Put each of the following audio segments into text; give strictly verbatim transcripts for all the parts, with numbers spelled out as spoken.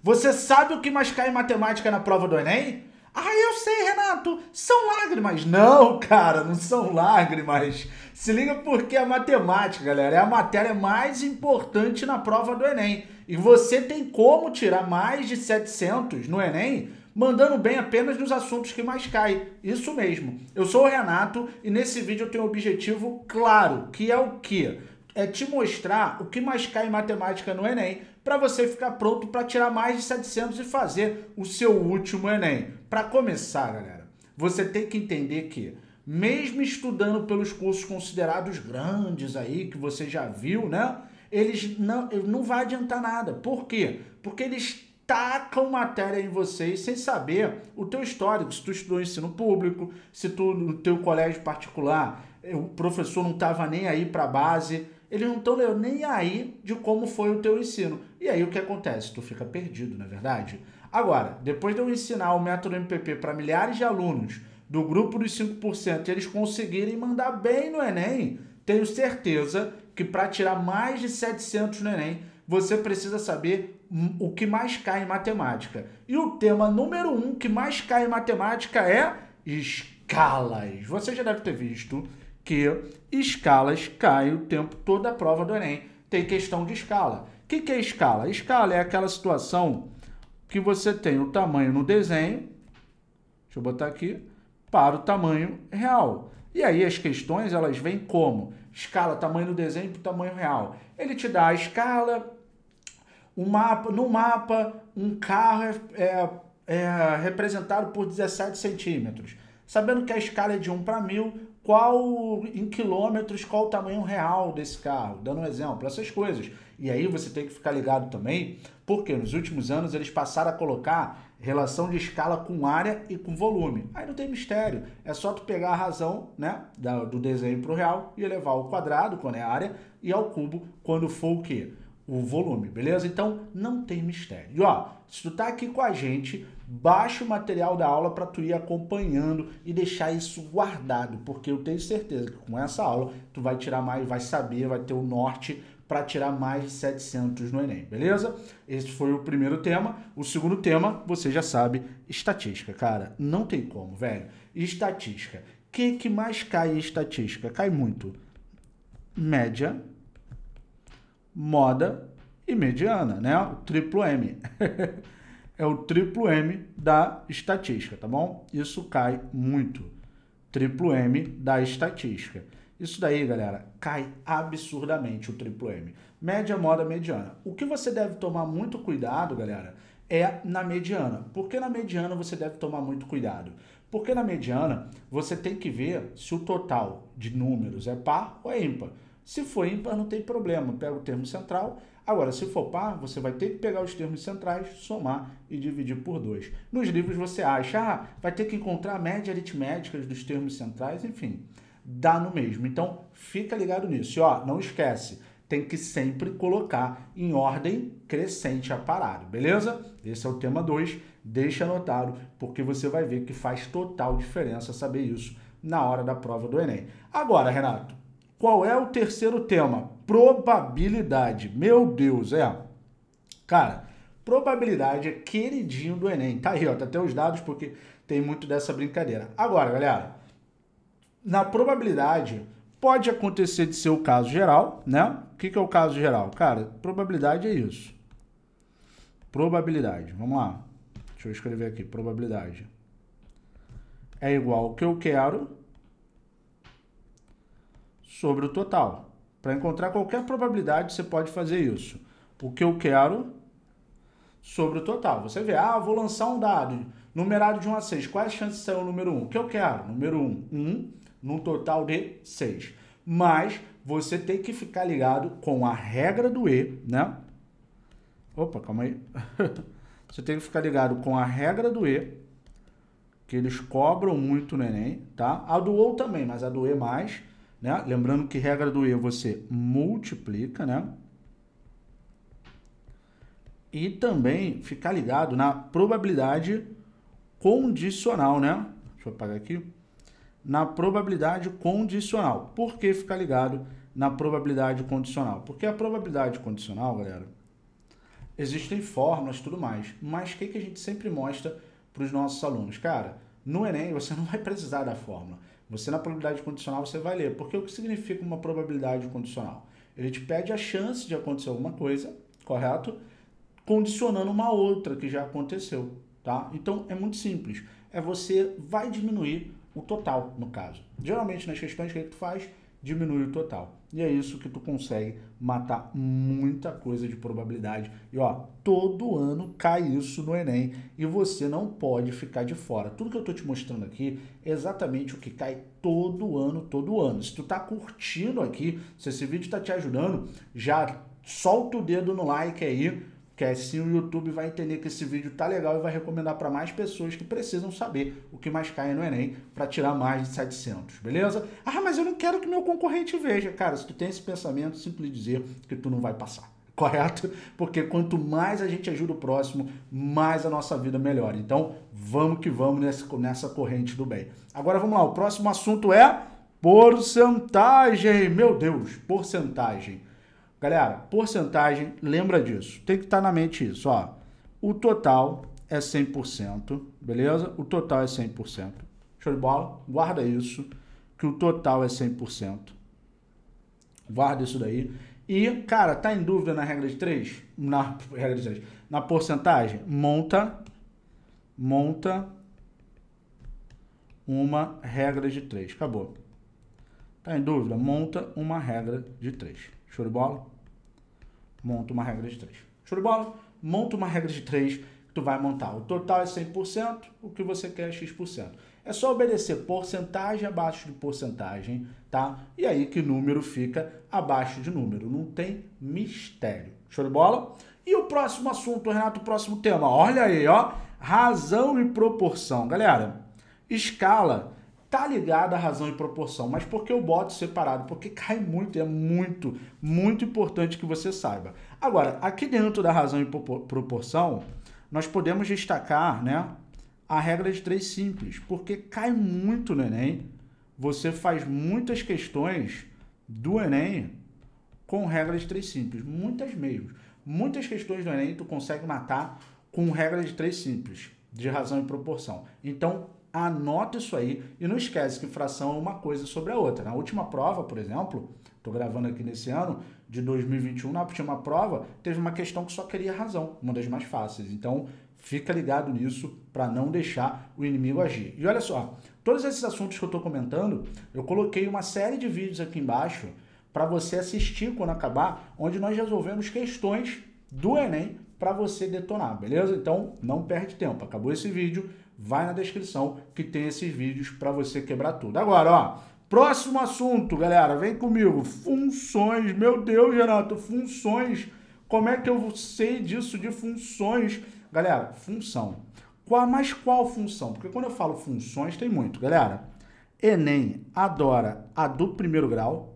Você sabe o que mais cai em matemática na prova do Enem? Ah, eu sei, Renato, são lágrimas. Não, cara, não são lágrimas. Se liga porque a matemática, galera, é a matéria mais importante na prova do Enem. E você tem como tirar mais de setecentos no Enem mandando bem apenas nos assuntos que mais caem. Isso mesmo. Eu sou o Renato e nesse vídeo eu tenho um objetivo claro, que é o quê? É te mostrar o que mais cai em matemática no Enem, para você ficar pronto para tirar mais de setecentos e fazer o seu último Enem. Para começar, galera, você tem que entender que, mesmo estudando pelos cursos considerados grandes aí, que você já viu, né? Eles não, não vai adiantar nada. Por quê? Porque eles tacam matéria em vocês sem saber o teu histórico, se tu estudou ensino público, se tu no teu colégio particular, o professor não estava nem aí para a base, eles não estão nem aí de como foi o teu ensino. E aí o que acontece? Tu fica perdido, não é verdade? Agora, depois de eu ensinar o método M P P para milhares de alunos do grupo dos cinco por cento e eles conseguirem mandar bem no Enem, tenho certeza que para tirar mais de setecentos no Enem, você precisa saber o que mais cai em matemática. E o tema número um que mais cai em matemática é escalas. Você já deve ter visto que escalas caem o tempo todo da prova do Enem. Tem questão de escala. O que, que é escala? Escala é aquela situação que você tem o tamanho no desenho, deixa eu botar aqui, para o tamanho real. E aí as questões, elas vêm como? Escala, tamanho no desenho para o tamanho real. Ele te dá a escala, um mapa, no mapa, um carro é, é, é representado por dezessete centímetros. Sabendo que a escala é de um para mil, qual em quilômetros, qual o tamanho real desse carro? Dando um exemplo, essas coisas. E aí você tem que ficar ligado também, porque nos últimos anos eles passaram a colocar relação de escala com área e com volume. Aí não tem mistério, é só tu pegar a razão, né, do desenho para o real e elevar ao quadrado, quando é a área, e ao cubo, quando for o quê? O volume, beleza? Então, não tem mistério. E ó, se tu tá aqui com a gente, baixa o material da aula para tu ir acompanhando e deixar isso guardado, porque eu tenho certeza que com essa aula tu vai tirar mais, vai saber, vai ter o norte para tirar mais de setecentos no Enem, beleza? Esse foi o primeiro tema. O segundo tema, você já sabe, estatística, cara. Não tem como, velho. Estatística. O que, que mais cai em estatística? Cai muito. Média, moda e mediana, né? O triplo M. É o triplo M da estatística, tá bom? Isso cai muito. Triplo M da estatística. Isso daí, galera, cai absurdamente o triplo M. Média, moda, mediana. O que você deve tomar muito cuidado, galera, é na mediana. Por que na mediana você deve tomar muito cuidado? Porque na mediana você tem que ver se o total de números é par ou é ímpar. Se for ímpar, não tem problema, pega o termo central. Agora, se for par, você vai ter que pegar os termos centrais, somar e dividir por dois. Nos livros você acha, ah, vai ter que encontrar a média aritmética dos termos centrais, enfim, dá no mesmo. Então, fica ligado nisso. E, ó, não esquece, tem que sempre colocar em ordem crescente a parada, beleza? Esse é o tema dois, deixa anotado, porque você vai ver que faz total diferença saber isso na hora da prova do Enem. Agora, Renato, qual é o terceiro tema? Probabilidade. Meu Deus, é. Cara, probabilidade é queridinho do Enem. Tá aí, ó, tá até os dados, porque tem muito dessa brincadeira. Agora, galera, na probabilidade, pode acontecer de ser o caso geral, né? O que, que é o caso geral? Cara, probabilidade é isso. Probabilidade, vamos lá. Deixa eu escrever aqui, probabilidade. É igual ao que eu quero sobre o total. Para encontrar qualquer probabilidade, você pode fazer isso. O que eu quero sobre o total. Você vê, ah, vou lançar um dado numerado de um a seis. Quais as chances de ser o número um? O que eu quero? Número um. um num total de seis. Mas você tem que ficar ligado com a regra do E, né? Opa, calma aí. Você tem que ficar ligado com a regra do E, que eles cobram muito no Enem, tá? A do ou também, mas a do E mais, né? Lembrando que regra do E você multiplica, né? E também ficar ligado na probabilidade condicional, né? Deixa eu apagar aqui. Na probabilidade condicional. Por que ficar ligado na probabilidade condicional? Porque a probabilidade condicional, galera, existem fórmulas e tudo mais, mas o que, que a gente sempre mostra para os nossos alunos? Cara, no Enem você não vai precisar da fórmula. Você na probabilidade condicional você vai ler. Porque o que significa uma probabilidade condicional? Ele te pede a chance de acontecer alguma coisa, correto? Condicionando uma outra que já aconteceu, tá? Então é muito simples. É você vai diminuir o total, no caso. Geralmente nas questões que tu faz, diminui o total. E é isso que tu consegue matar muita coisa de probabilidade. E ó, todo ano cai isso no Enem e você não pode ficar de fora. Tudo que eu tô te mostrando aqui é exatamente o que cai todo ano, todo ano. Se tu tá curtindo aqui, se esse vídeo tá te ajudando, já solta o dedo no like aí, que assim o YouTube vai entender que esse vídeo tá legal e vai recomendar para mais pessoas que precisam saber o que mais cai no Enem para tirar mais de setecentos, beleza? Ah, mas eu não quero que meu concorrente veja. Cara, se tu tem esse pensamento, simples dizer que tu não vai passar, correto? Porque quanto mais a gente ajuda o próximo, mais a nossa vida melhora. Então, vamos que vamos nessa, nessa corrente do bem. Agora vamos lá, o próximo assunto é porcentagem. Meu Deus, porcentagem. Galera, porcentagem, lembra disso. Tem que estar na mente isso, ó. O total é cem por cento, beleza? O total é cem por cento. Show de bola? Guarda isso, que o total é cem por cento. Guarda isso daí. E, cara, tá em dúvida na regra de três? Na regra de três. Na porcentagem, monta, monta uma regra de três. Acabou. Tá em dúvida? Monta uma regra de três. Show de bola? Monta uma regra de três. Show de bola? Monta uma regra de três que tu vai montar. O total é cem por cento, o que você quer é X por cento. É só obedecer porcentagem abaixo de porcentagem, tá? E aí que número fica abaixo de número. Não tem mistério. Show de bola? E o próximo assunto, Renato, o próximo tema. Olha aí, ó. Razão e proporção. Galera, escala tá ligada à razão e proporção, mas por que eu boto separado? Porque cai muito, é muito, muito importante que você saiba. Agora, aqui dentro da razão e proporção, nós podemos destacar, né, a regra de três simples, porque cai muito no Enem, você faz muitas questões do Enem com regra de três simples, muitas mesmo. Muitas questões do Enem tu consegue matar com regra de três simples, de razão e proporção. Então, anota isso aí e não esquece que fração é uma coisa sobre a outra. Na última prova, por exemplo, estou gravando aqui nesse ano, de dois mil e vinte e um, na última prova, teve uma questão que só queria razão, uma das mais fáceis. Então, fica ligado nisso para não deixar o inimigo agir. E olha só, todos esses assuntos que eu estou comentando, eu coloquei uma série de vídeos aqui embaixo para você assistir quando acabar, onde nós resolvemos questões do Enem para você detonar, beleza? Então, não perde tempo. Acabou esse vídeo, vai na descrição que tem esses vídeos para você quebrar tudo. Agora, ó, próximo assunto, galera, vem comigo. Funções, meu Deus, Renato, funções. Como é que eu sei disso de funções? Galera, função. Qual, mas qual função? Porque quando eu falo funções, tem muito. Galera, Enem adora a do primeiro grau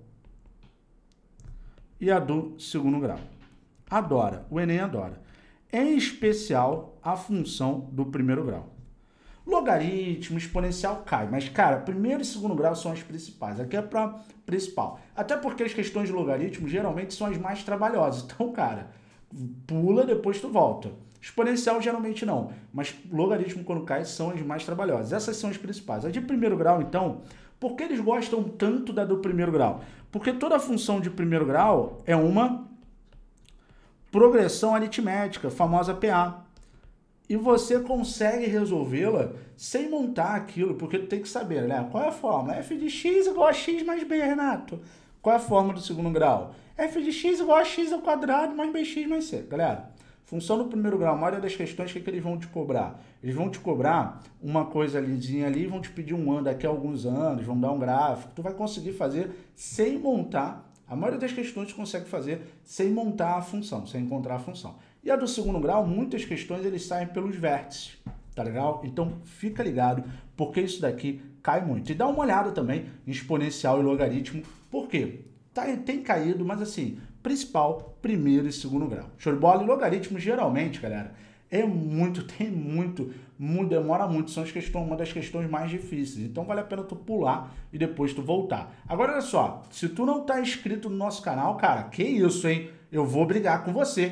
e a do segundo grau. Adora, o Enem adora. Em especial, a função do primeiro grau. Logaritmo, exponencial cai, mas, cara, primeiro e segundo grau são as principais. Aqui é para principal. Até porque as questões de logaritmo geralmente são as mais trabalhosas. Então, cara, pula, depois tu volta. Exponencial geralmente não, mas logaritmo quando cai são as mais trabalhosas. Essas são as principais. A de primeiro grau, então, por que eles gostam tanto da do primeiro grau? Porque toda função de primeiro grau é uma progressão aritmética, famosa P A. E você consegue resolvê-la sem montar aquilo, porque tu tem que saber, né? Qual é a fórmula? F de x igual a x mais b, Renato. Qual é a fórmula do segundo grau? F de x igual a x ao quadrado mais bx mais c. Galera, função do primeiro grau, a maioria das questões, o que, que eles vão te cobrar? Eles vão te cobrar uma coisa alizinha ali, vão te pedir um ano daqui a alguns anos, vão dar um gráfico. Tu vai conseguir fazer sem montar. A maioria das questões tu consegue fazer sem montar a função, sem encontrar a função. E a do segundo grau, muitas questões eles saem pelos vértices, tá legal? Então fica ligado, porque isso daqui cai muito. E dá uma olhada também em exponencial e logaritmo, por quê? Tá, tem caído, mas assim, principal, primeiro e segundo grau. Show de bola? E logaritmo geralmente, galera, é muito, tem muito, muito, demora muito, são as questões, uma das questões mais difíceis. Então vale a pena tu pular e depois tu voltar. Agora olha só, se tu não tá inscrito no nosso canal, cara, que isso, hein? Eu vou brigar com você.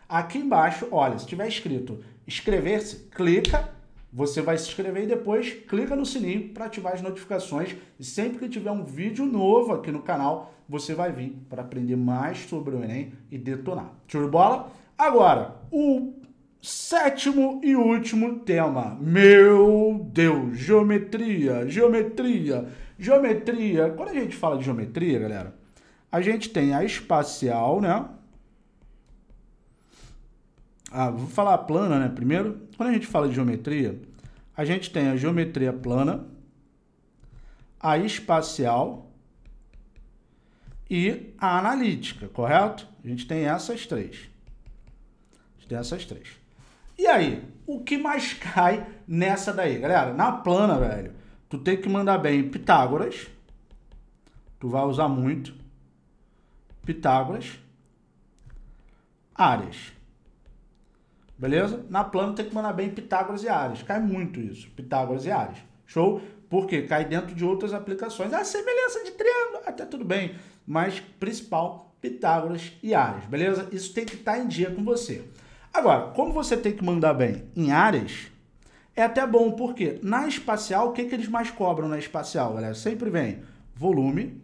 Aqui embaixo, olha, se tiver escrito inscrever-se, clica, você vai se inscrever e depois clica no sininho para ativar as notificações. E sempre que tiver um vídeo novo aqui no canal, você vai vir para aprender mais sobre o Enem e detonar. Show de bola? Agora, o sétimo e último tema. Meu Deus, geometria, geometria, geometria. Quando a gente fala de geometria, galera, a gente tem a espacial, né? Ah, vou falar a plana, né? Primeiro, quando a gente fala de geometria, a gente tem a geometria plana, a espacial e a analítica, correto? A gente tem essas três. A gente tem essas três. E aí, o que mais cai nessa daí? Galera, na plana, velho, tu tem que mandar bem Pitágoras. Tu vai usar muito. Pitágoras. Áreas. Beleza? Na plana tem que mandar bem Pitágoras e áreas. Cai muito isso, Pitágoras e áreas. Show? Porque cai dentro de outras aplicações. A semelhança de triângulo, até tudo bem. Mas principal, Pitágoras e áreas. Beleza? Isso tem que estar em dia com você. Agora, como você tem que mandar bem em áreas, é até bom, porque na espacial, o que, que eles mais cobram na espacial, galera? Sempre vem volume,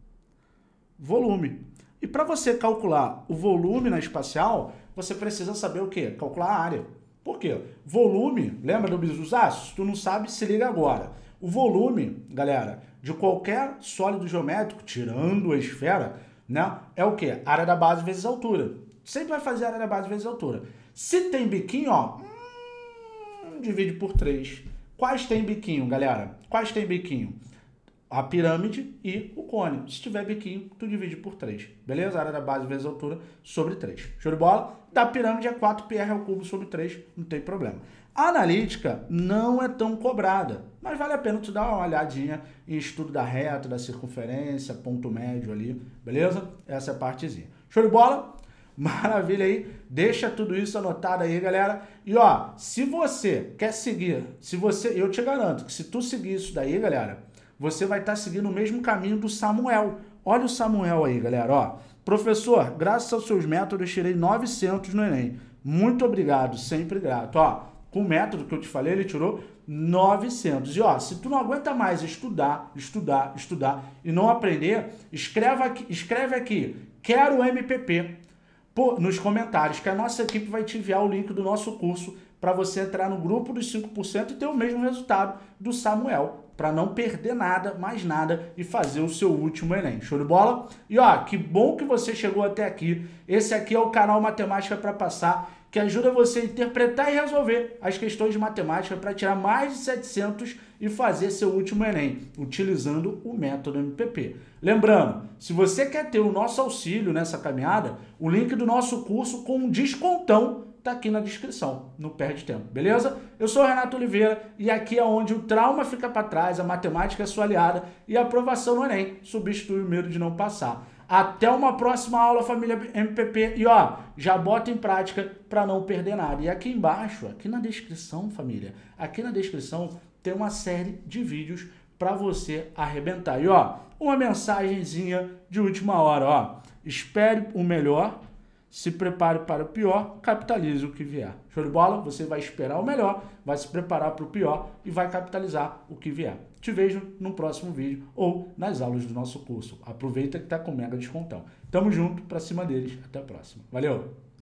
volume. E para você calcular o volume na espacial, você precisa saber o quê? Calcular a área. Por quê? Volume, lembra do bicho dos aços? Se tu não sabe, se liga agora. O volume, galera, de qualquer sólido geométrico, tirando a esfera, né, é o quê? Área da base vezes altura. Sempre vai fazer área da base vezes altura. Se tem biquinho, ó, hum, divide por três. Quais tem biquinho, galera? Quais tem biquinho? A pirâmide e o cone. Se tiver biquinho, tu divide por três. Beleza? Área da base vezes altura sobre três. Show de bola? Da pirâmide é quatro pi r ao cubo sobre três. Não tem problema. A analítica não é tão cobrada, mas vale a pena tu dar uma olhadinha em estudo da reta, da circunferência, ponto médio ali. Beleza? Essa é a partezinha. Show de bola? Maravilha aí, deixa tudo isso anotado aí, galera. E ó, se você quer seguir, se você, eu te garanto que se tu seguir isso daí, galera, você vai estar seguindo o mesmo caminho do Samuel. Olha o Samuel aí, galera, ó. Professor, graças aos seus métodos, eu tirei novecentos no Enem. Muito obrigado, sempre grato. Ó, com o método que eu te falei, ele tirou novecentos. E ó, se tu não aguenta mais estudar, estudar, estudar e não aprender, escreve aqui, escreve aqui, quero M P P. Nos comentários, que a nossa equipe vai te enviar o link do nosso curso para você entrar no grupo dos cinco por cento e ter o mesmo resultado do Samuel, para não perder nada, mais nada, e fazer o seu último Enem. Show de bola? E ó, que bom que você chegou até aqui. Esse aqui é o canal Matemática para Passar, que ajuda você a interpretar e resolver as questões de matemática para tirar mais de setecentos e fazer seu último Enem, utilizando o método M P P. Lembrando, se você quer ter o nosso auxílio nessa caminhada, o link do nosso curso com um descontão tá aqui na descrição, não perde tempo, beleza? Eu sou o Renato Oliveira e aqui é onde o trauma fica para trás, a matemática é sua aliada e a aprovação no Enem substitui o medo de não passar. Até uma próxima aula, família M P P. E ó, já bota em prática para não perder nada. E aqui embaixo, aqui na descrição, família, aqui na descrição tem uma série de vídeos para você arrebentar. E ó, uma mensagenzinha de última hora, ó. Espere o melhor, se prepare para o pior, capitalize o que vier. Show de bola? Você vai esperar o melhor, vai se preparar para o pior e vai capitalizar o que vier. Te vejo no próximo vídeo ou nas aulas do nosso curso. Aproveita que tá com mega descontão. Tamo junto, pra cima deles. Até a próxima. Valeu!